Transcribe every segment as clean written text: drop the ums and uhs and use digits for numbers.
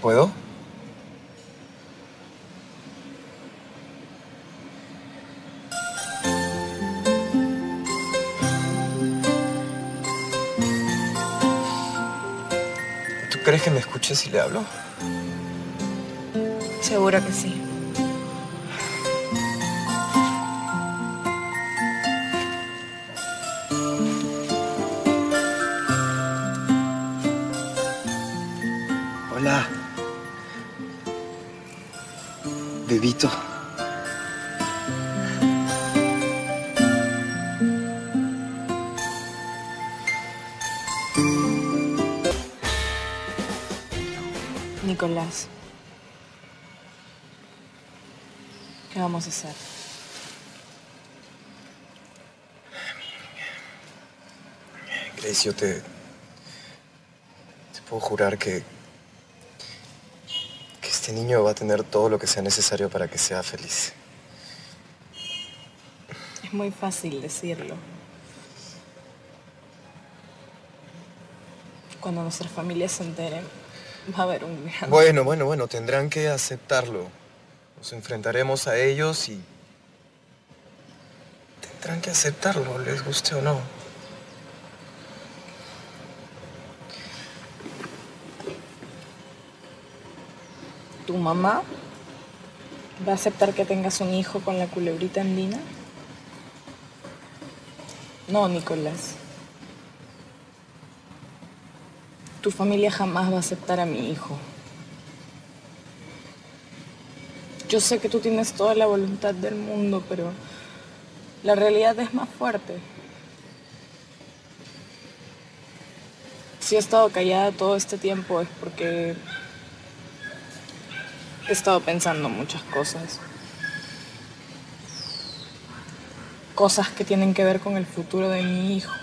¿Puedo? ¿Tú crees que me escuche si le hablo? Seguro que sí. Hola. Bebito. Nicolás, ¿qué vamos a hacer? Grace, yo te puedo jurar que este niño va a tener todo lo que sea necesario para que sea feliz. Es muy fácil decirlo. Cuando nuestras familias se enteren, va a haber un gran... Bueno, tendrán que aceptarlo. Nos enfrentaremos a ellos y tendrán que aceptarlo, les guste o no. ¿Tu mamá va a aceptar que tengas un hijo con la culebrita andina? No, Nicolás. Tu familia jamás va a aceptar a mi hijo. Yo sé que tú tienes toda la voluntad del mundo, pero la realidad es más fuerte. Si he estado callada todo este tiempo es porque he estado pensando muchas cosas. Cosas que tienen que ver con el futuro de mi hijo.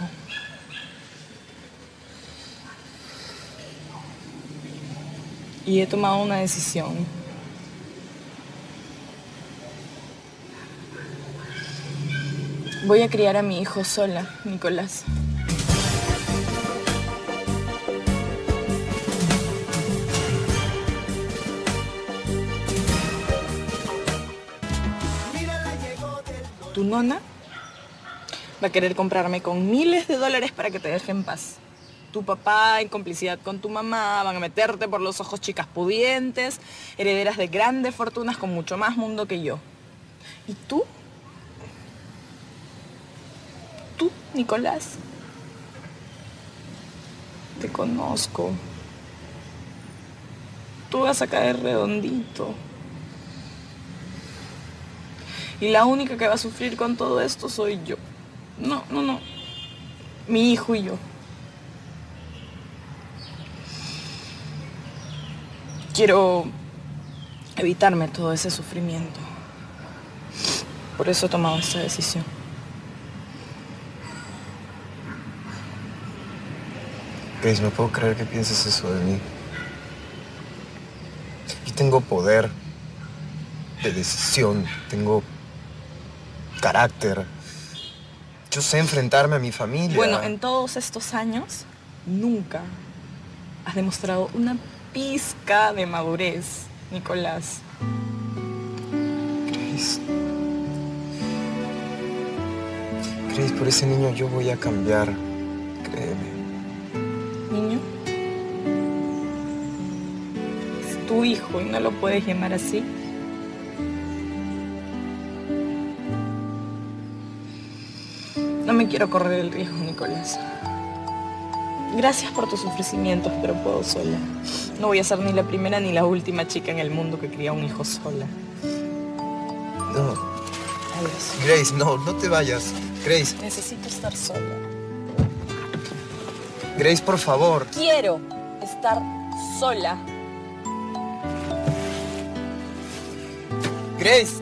Y he tomado una decisión. Voy a criar a mi hijo sola, Nicolás. Tu nona va a querer comprarme con miles de dólares para que te deje en paz. Tu papá, en complicidad con tu mamá, van a meterte por los ojos chicas pudientes, herederas de grandes fortunas con mucho más mundo que yo. ¿Y tú? Tú, Nicolás. Te conozco. Tú vas a caer redondito. Y la única que va a sufrir con todo esto soy yo. No. Mi hijo y yo. Quiero evitarme todo ese sufrimiento. Por eso he tomado esta decisión. Grace, no puedo creer que pienses eso de mí. Yo tengo poder de decisión, tengo carácter. Yo sé enfrentarme a mi familia. Bueno, en todos estos años, nunca has demostrado una pizca de madurez, Nicolás. Grace. Grace, por ese niño yo voy a cambiar. Créeme. ¿Niño? Es tu hijo y no lo puedes llamar así. No me quiero correr el riesgo, Nicolás. Gracias por tus ofrecimientos, pero puedo sola. No voy a ser ni la primera ni la última chica en el mundo que cría un hijo sola. No. Adiós. Grace, no te vayas. Grace. Necesito estar sola. Grace, por favor. Quiero estar sola. Grace.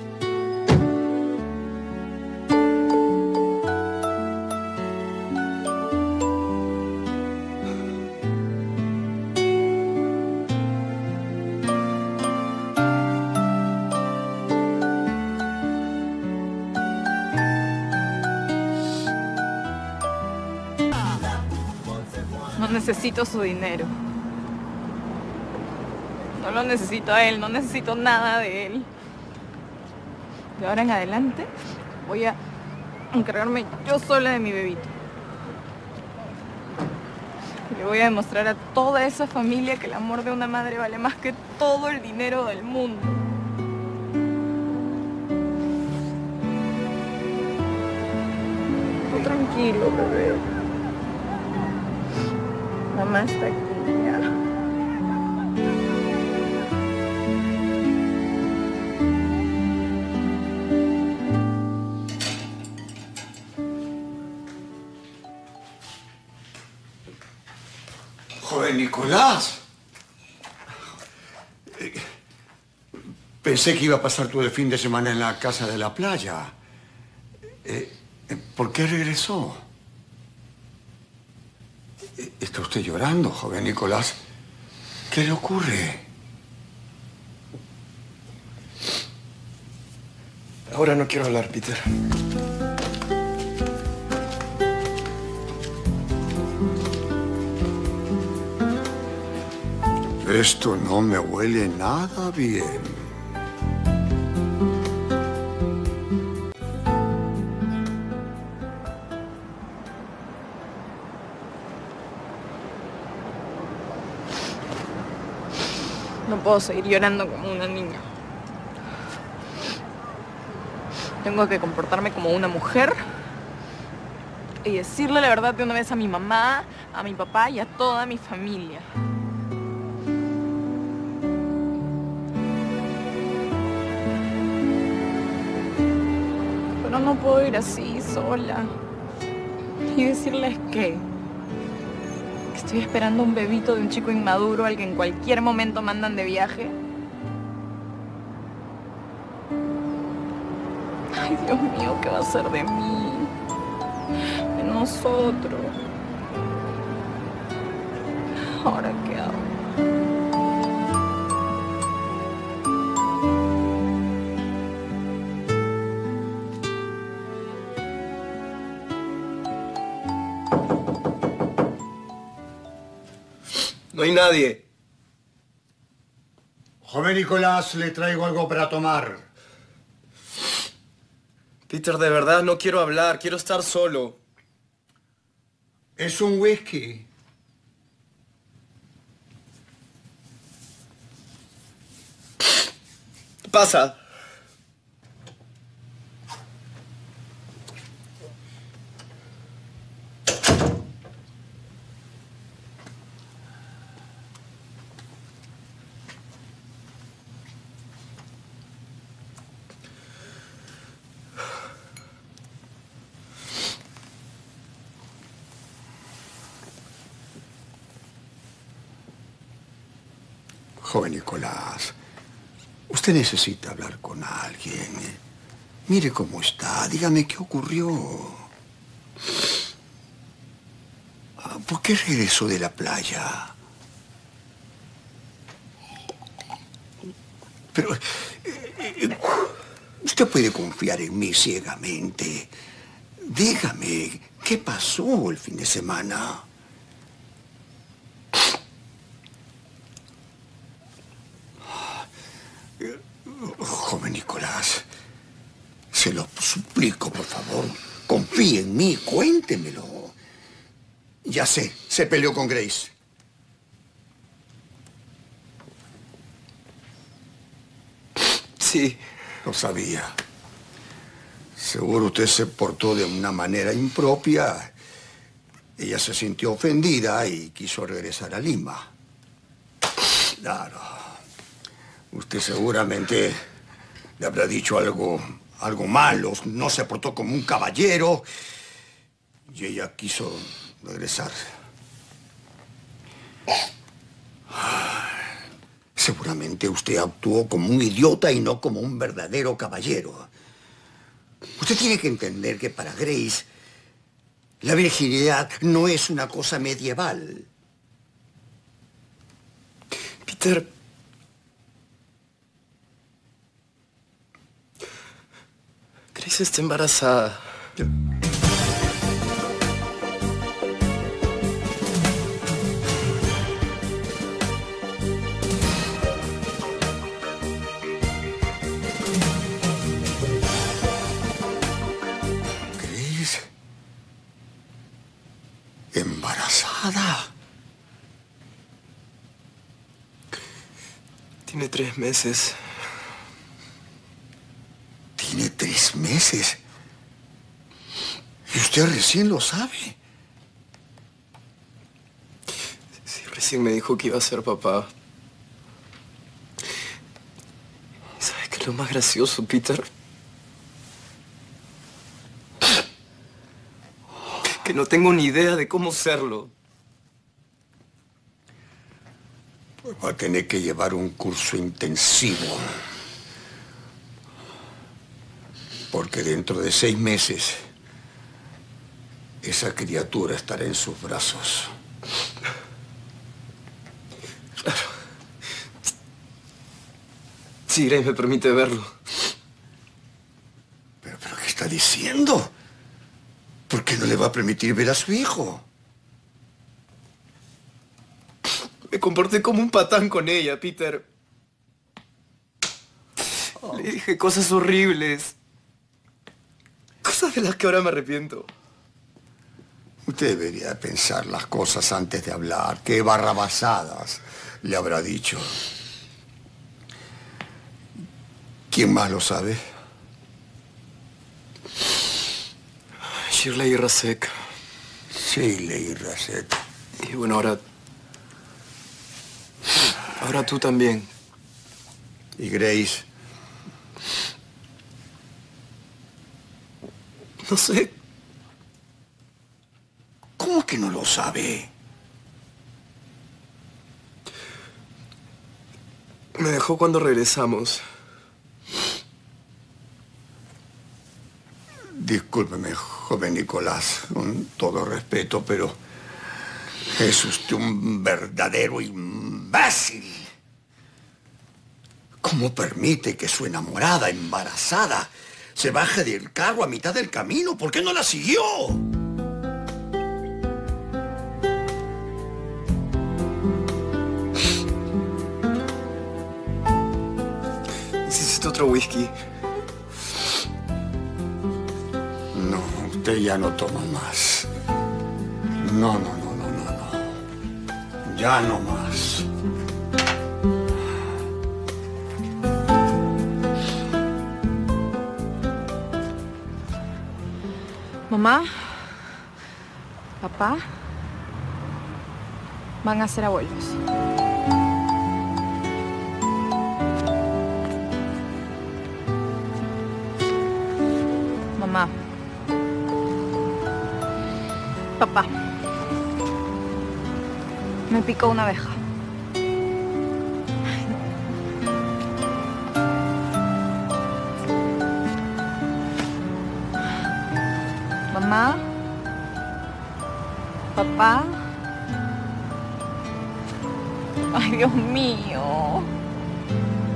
No necesito su dinero. No lo necesito a él, no necesito nada de él. De ahora en adelante voy a encargarme yo sola de mi bebito. Le voy a demostrar a toda esa familia que el amor de una madre vale más que todo el dinero del mundo. Tú tranquilo, bebé. Mamá está aquí ya. Joven Nicolás. Pensé que iba a pasar todo el fin de semana en la casa de la playa. ¿Por qué regresó? ¿Está usted llorando, joven Nicolás? ¿Qué le ocurre? Ahora no quiero hablar, Peter. Esto no me huele nada bien. No puedo seguir llorando como una niña. Tengo que comportarme como una mujer y decirle la verdad de una vez a mi mamá, a mi papá y a toda mi familia. Pero no puedo ir así, sola. Y decirles que estoy esperando un bebito de un chico inmaduro al que en cualquier momento mandan de viaje. Ay, Dios mío, ¿qué va a ser de mí? De nosotros. ¿Ahora qué hago? No hay nadie. Joven Nicolás, le traigo algo para tomar. Peter, de verdad no quiero hablar. Quiero estar solo. Es un whisky. Pasa. Joven Nicolás, usted necesita hablar con alguien. Mire cómo está, dígame qué ocurrió. ¿Por qué regresó de la playa? Pero usted puede confiar en mí ciegamente. Dígame, ¿qué pasó el fin de semana? Joven Nicolás, se lo suplico, por favor. Confíe en mí, cuéntemelo. Ya sé, se peleó con Grace. Sí. Lo sabía. Seguro usted se portó de una manera impropia. Ella se sintió ofendida y quiso regresar a Lima. Claro. Usted seguramente le habrá dicho algo malo. No se portó como un caballero. Y ella quiso regresar. Seguramente usted actuó como un idiota y no como un verdadero caballero. Usted tiene que entender que para Grace la virginidad no es una cosa medieval. Peter, Grace está embarazada. Nada. Tiene 3 meses. Tiene 3 meses. ¿Y usted recién lo sabe? Sí, recién me dijo que iba a ser papá. ¿Sabes qué es lo más gracioso, Peter? Que no tengo ni idea de cómo serlo. Pues va a tener que llevar un curso intensivo. Porque dentro de 6 meses, esa criatura estará en sus brazos. Claro. Si Grace me permite verlo. ¿Pero qué está diciendo? ¿Por qué no le va a permitir ver a su hijo? Me comporté como un patán con ella, Peter. Le dije cosas horribles. Cosas de las que ahora me arrepiento. Usted debería pensar las cosas antes de hablar. ¿Qué barrabasadas le habrá dicho? ¿Quién más lo sabe? Shirley y Rasek. Shirley y Rasek. Y bueno, ahora tú también. ¿Y Grace? No sé. ¿Cómo que no lo sabe? Me dejó cuando regresamos. Discúlpeme, joven Nicolás, con todo respeto, pero es usted un verdadero imbécil. ¿Cómo permite que su enamorada, embarazada, se baje del carro a mitad del camino? ¿Por qué no la siguió? Necesito otro whisky. No, usted ya no toma más. No. Ya no más. Mamá, papá, van a ser abuelos. Mamá, papá, me picó una abeja. Mamá, papá. Ay, Dios mío.